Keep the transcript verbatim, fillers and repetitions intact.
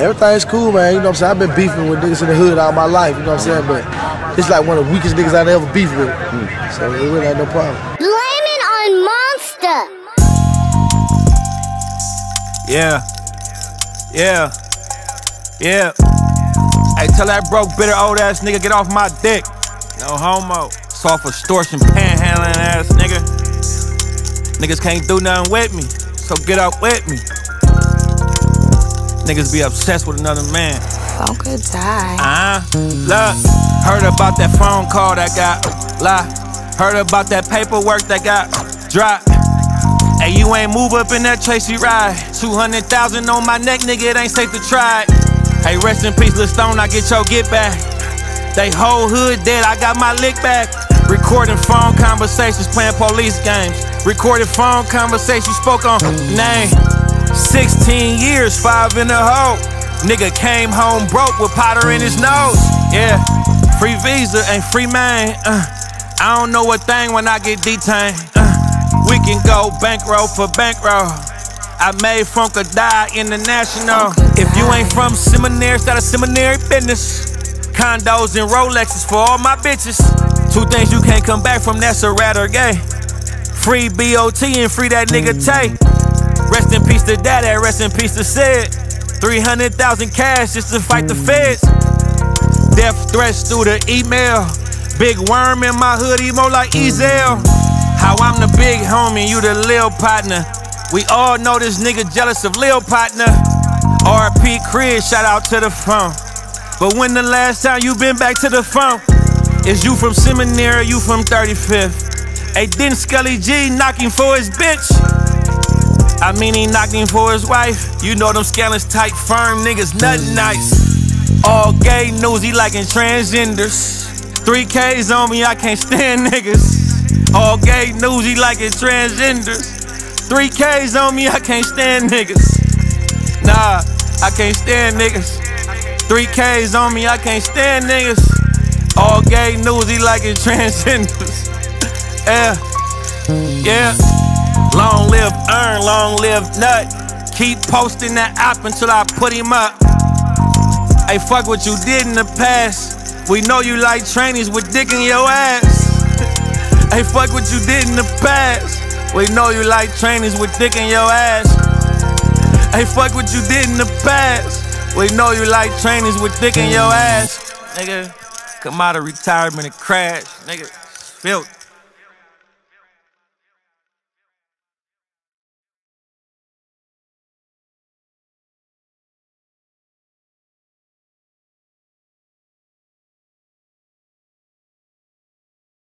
Everything's cool, man. You know what I'm saying? I've been beefing with niggas in the hood all my life, you know what I'm saying? But it's like one of the weakest niggas I've ever beefed with. Mm. So it really ain't no problem. Blame it on Monster. Yeah. Yeah. Yeah. Hey, tell that broke, bitter, old ass nigga get off my dick. No homo. Soft extortion, panhandling ass nigga. Niggas can't do nothing with me, so get up with me. Niggas be obsessed with another man. Funka die. Uh-huh. Look, heard about that phone call that got lie. Heard about that paperwork that got dropped. Hey, you ain't move up in that Tracy ride. two hundred thousand on my neck, nigga, it ain't safe to try. Hey, rest in peace, Lil Stone, I get your get back. They whole hood dead, I got my lick back. Recording phone conversations, playing police games. Recorded phone conversations, spoke on name. sixteen years, five in a hole. Nigga came home broke with powder in his nose. Yeah, free visa and free man. Uh, I don't know what thing when I get detained. Uh, we can go bankroll for bankroll. I made Funka die international. If you ain't from seminary, start a seminary business. Condos and Rolexes for all my bitches. Two things you can't come back from, that's a rat or gay. Free B O T and free that nigga Tay. Rest in peace to Daddy, rest in peace to Sid. three hundred thousand cash just to fight the feds. Death threats through the email. Big worm in my hood, emo like Ezel. How I'm the big homie, you the lil partner. We all know this nigga jealous of lil partner. R P Chris, shout out to the phone. But when the last time you been back to the phone? Is you from seminary, you from thirty-fifth? Hey, didn't Scully G knock him for his bitch? I mean, he knocked him for his wife. You know them scandalous tight, firm niggas, nothing nice. All gay news, he liking transgenders. three K's on me, I can't stand niggas. All gay news, he liking transgenders. three K's on me, I can't stand niggas. Nah, I can't stand niggas. three K's on me, I can't stand niggas. All gay news, he liking transgenders. Yeah, yeah. Long live Earn, long live Nut. Keep posting that app until I put him up. Hey, fuck what you did in the past. We know you like trainees with dick in your ass. Hey, fuck what you did in the past. We know you like trainees with dick in your ass. Hey, fuck what you did in the past. We know you like trainees with dick in your ass. Nigga, come out of retirement and crash. Nigga, filth.